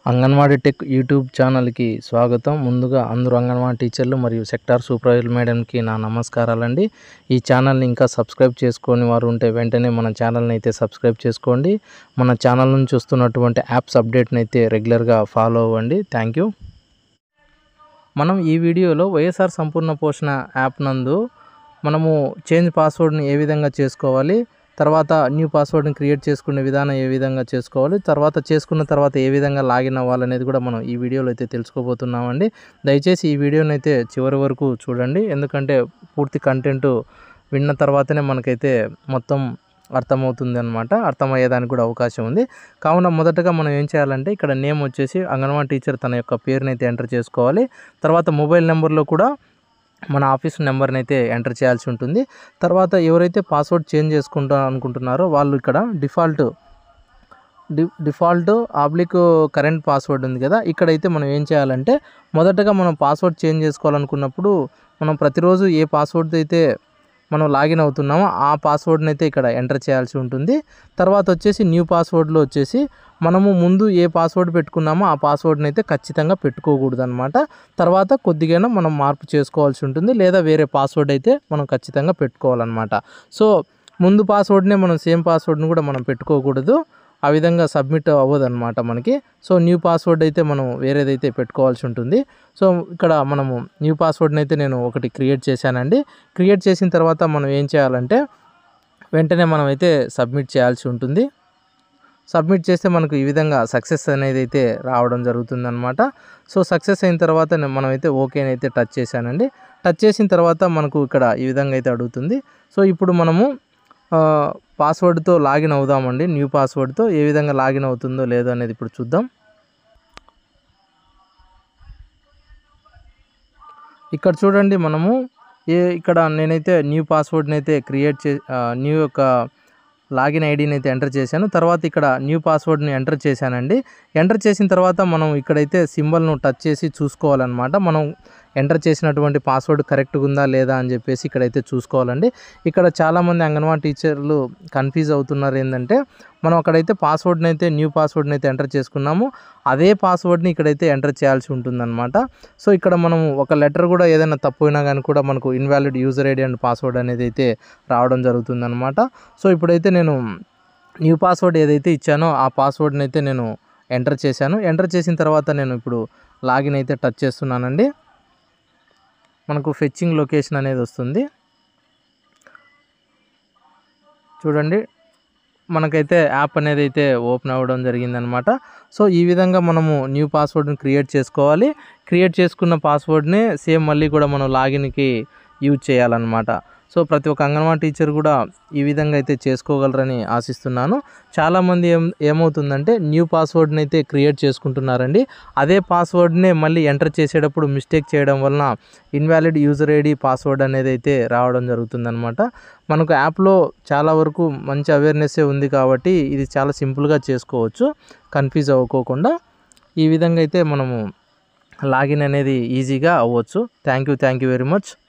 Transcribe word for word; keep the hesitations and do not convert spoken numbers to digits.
Anganwadi tech YouTube ఛానల్కి స్వాగతం. ముందుగా అందరూ అంగన్వాడీ టీచర్లు మరియు సెక్టార్ సూపర్వైజర్ మేడంకి నా నమస్కారాలండి. ఈ ఛానల్ని ఇంకా సబ్స్క్రైబ్ చేసుకొని వారు ఉంటే వెంటనే మన ఛానల్ని అయితే సబ్స్క్రైబ్ చేసుకోండి. మన ఛానల్ నుంచి వస్తున్నటువంటి యాప్స్ అప్డేట్ని అయితే రెగ్యులర్గా ఫాలో అవ్వండి. Thank you. మనం ఈ వీడియోలో వైఎస్ఆర్ సంపూర్ణ పోషణ యాప్ నందు మనము చేంజ్ పాస్వర్డ్ని ఏ విధంగా చేసుకోవాలి, తర్వాత న్యూ పాస్వర్డ్ని క్రియేట్ చేసుకునే విధానం ఏ విధంగా చేసుకోవాలి, తర్వాత చేసుకున్న తర్వాత ఏ విధంగా లాగిన్ అవ్వాలనేది కూడా మనం ఈ వీడియోలో అయితే తెలుసుకోబోతున్నామండి. దయచేసి ఈ వీడియోని అయితే చివరి వరకు చూడండి, ఎందుకంటే పూర్తి కంటెంట్ విన్న తర్వాతనే మనకైతే మొత్తం అర్థమవుతుంది అనమాట. అర్థమయ్యేదానికి కూడా అవకాశం ఉంది. కావున మొదటగా మనం ఏం చేయాలంటే ఇక్కడ నేమ్ వచ్చేసి అంగన్వాడీ టీచర్ తన యొక్క పేరుని అయితే ఎంటర్ చేసుకోవాలి. తర్వాత మొబైల్ నెంబర్లో కూడా మన ఆఫీస్ నెంబర్ని అయితే ఎంటర్ చేయాల్సి ఉంటుంది. తర్వాత ఎవరైతే పాస్వర్డ్ చేంజ్ చేసుకుంటా అనుకుంటున్నారో వాళ్ళు ఇక్కడ డిఫాల్ట్ డి డిఫాల్ట్ ఆబ్లిక్ కరెంట్ పాస్వర్డ్ ఉంది కదా, ఇక్కడైతే మనం ఏం చేయాలంటే మొదటగా మనం పాస్వర్డ్ చేంజ్ చేసుకోవాలనుకున్నప్పుడు మనం ప్రతిరోజు ఏ పాస్వర్డ్ అయితే మనం లాగిన్ అవుతున్నామో ఆ పాస్వర్డ్ని అయితే ఇక్కడ ఎంటర్ చేయాల్సి ఉంటుంది. తర్వాత వచ్చేసి న్యూ పాస్వర్డ్లో వచ్చేసి మనము ముందు ఏ పాస్వర్డ్ పెట్టుకున్నామో ఆ పాస్వర్డ్ని అయితే ఖచ్చితంగా పెట్టుకోకూడదు అనమాట. తర్వాత కొద్దిగా మనం మార్పు చేసుకోవాల్సి ఉంటుంది, లేదా వేరే పాస్వర్డ్ అయితే మనం ఖచ్చితంగా పెట్టుకోవాలన్నమాట. సో ముందు పాస్వర్డ్నే మనం సేమ్ పాస్వర్డ్ని కూడా మనం పెట్టుకోకూడదు, ఆ విధంగా సబ్మిట్ అవ్వదు అనమాట మనకి. సో న్యూ పాస్వర్డ్ అయితే మనం వేరేదైతే పెట్టుకోవాల్సి ఉంటుంది. సో ఇక్కడ మనము న్యూ పాస్వర్డ్ని అయితే నేను ఒకటి క్రియేట్ చేశానండి. క్రియేట్ చేసిన తర్వాత మనం ఏం చేయాలంటే వెంటనే మనం అయితే సబ్మిట్ చేయాల్సి ఉంటుంది. సబ్మిట్ చేస్తే మనకు ఈ విధంగా సక్సెస్ అనేది అయితే రావడం జరుగుతుందన్నమాట. సో సక్సెస్ అయిన తర్వాత మనం అయితే ఓకే అయితే టచ్ చేశానండి. టచ్ చేసిన తర్వాత మనకు ఇక్కడ ఈ విధంగా అయితే అడుగుతుంది. సో ఇప్పుడు మనము పాస్వర్డ్తో లాగిన్ అవుదామండి. న్యూ పాస్వర్డ్తో ఏ విధంగా లాగిన్ అవుతుందో లేదో అనేది ఇప్పుడు చూద్దాం. ఇక్కడ చూడండి, మనము ఏ ఇక్కడ నేనైతే న్యూ పాస్వర్డ్ని అయితే క్రియేట్ చే న్యూ యొక్క లాగిన్ ఐడిని అయితే ఎంటర్ చేశాను. తర్వాత ఇక్కడ న్యూ పాస్వర్డ్ని ఎంటర్ చేశానండి. ఎంటర్ చేసిన తర్వాత మనం ఇక్కడైతే సింబల్ను టచ్ చేసి చూసుకోవాలన్నమాట. మనం ఎంటర్ చేసినటువంటి పాస్వర్డ్ కరెక్ట్గా ఉందా లేదా అని చెప్పేసి ఇక్కడైతే చూసుకోవాలండి. ఇక్కడ చాలామంది అంగన్వాడీ టీచర్లు కన్ఫ్యూజ్ అవుతున్నారు. ఏంటంటే మనం అక్కడైతే పాస్వర్డ్ని అయితే న్యూ పాస్వర్డ్ని అయితే ఎంటర్ చేసుకున్నాము, అదే పాస్వర్డ్ని ఇక్కడైతే ఎంటర్ చేయాల్సి ఉంటుందన్నమాట. సో ఇక్కడ మనం ఒక లెటర్ కూడా ఏదైనా తప్పు అయినా కానీ కూడా మనకు invalid user ID and password అనేది అయితే రావడం జరుగుతుందన్నమాట. సో ఇప్పుడైతే నేను న్యూ పాస్వర్డ్ ఏదైతే ఇచ్చానో ఆ పాస్వర్డ్ని అయితే నేను ఎంటర్ చేశాను. ఎంటర్ చేసిన తర్వాత నేను ఇప్పుడు లాగిన్ అయితే టచ్ చేస్తున్నానండి. మనకు ఫెచ్చింగ్ లొకేషన్ అనేది వస్తుంది చూడండి. మనకైతే యాప్ అనేది అయితే ఓపెన్ అవ్వడం జరిగిందనమాట. సో ఈ విధంగా మనము న్యూ పాస్వర్డ్ని క్రియేట్ చేసుకోవాలి. క్రియేట్ చేసుకున్న పాస్వర్డ్ని సేమ్ మళ్ళీ కూడా మనం లాగిన్కి యూజ్ చేయాలన్నమాట. సో ప్రతి ఒక్క అంగన్వాడీ టీచర్ కూడా ఈ విధంగా అయితే చేసుకోగలరని ఆశిస్తున్నాను. చాలామంది ఏం ఏమవుతుందంటే న్యూ పాస్వర్డ్ని అయితే క్రియేట్ చేసుకుంటున్నారండి. అదే పాస్వర్డ్నే మళ్ళీ ఎంటర్ చేసేటప్పుడు మిస్టేక్ చేయడం వలన ఇన్వాలిడ్ యూజర్ ఐడి పాస్వర్డ్ అనేది అయితే రావడం జరుగుతుందన్నమాట. మనకు యాప్లో చాలా వరకు మంచి అవేర్నెస్సే ఉంది కాబట్టి ఇది చాలా సింపుల్గా చేసుకోవచ్చు, కన్ఫ్యూజ్ అవ్వకోకుండా. ఈ విధంగా అయితే మనము లాగిన్ అనేది ఈజీగా అవ్వచ్చు. Thank you thank you very much.